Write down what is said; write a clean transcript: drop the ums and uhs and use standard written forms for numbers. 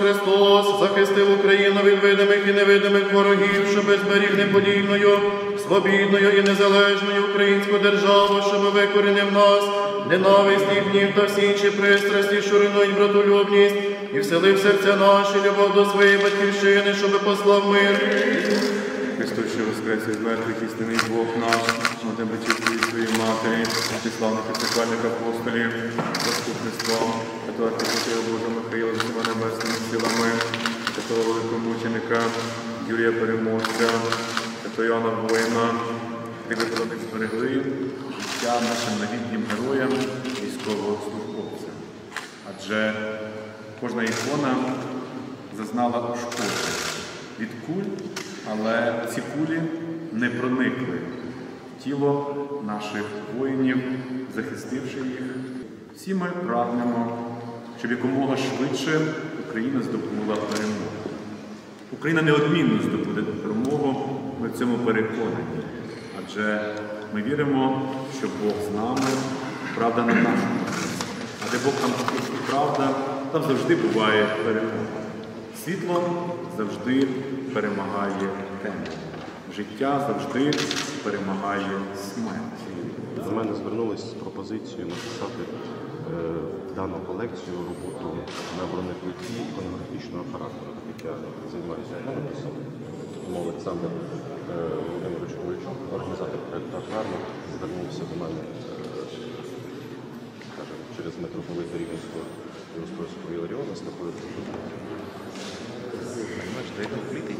Христос захистив Україну від видимих і невидимих ворогів, щоби зберіг неподільною, свобідною і незалежною українську державу, щоб викорінив нас, ненависть і гнів та всі інші пристрасті, що руйнують братолюбність, і вселив серця наші любов до своєї батьківщини, щоб послав мир. Христос, що воскрес із мертвих, істинний Бог наш, на тебе чистої своїй матері, числавних і церквальних апостолів, заступництвом, святого архіпотира Божого Михаїла з усіма небесними силами, святого великомученика Юрія Переможця, святого Йоанна Воїна, ти виправних зберегли життя нашим новітнім героям, військовослужбовцям. Адже кожна ікона зазнала ушкоджень від куль, але ці кулі не проникли в тіло наших воїнів, захистивши їх. Всі ми прагнемо, щоб якомога швидше Україна здобула перемогу. Україна неодмінно здобуде перемогу, ми в цьому переконані. Адже ми віримо, що Бог з нами, правда на нашому боці. А де Бог там і правда, там завжди буває перемога. Світло завжди перемагає темряву. Життя завжди перемагає смерть. До мене звернулись з пропозицією написати дану колекцію роботу на бронеплиті іконографічного характеру, так як я займаюся іконописом. Тому Олександр Володимирович Куличук, організатор проєкту «Акваріум», звернувся до мене через митрополита Рівненського і Ростовського Іларіона з такою пропозицією. Бачите, як відкритий.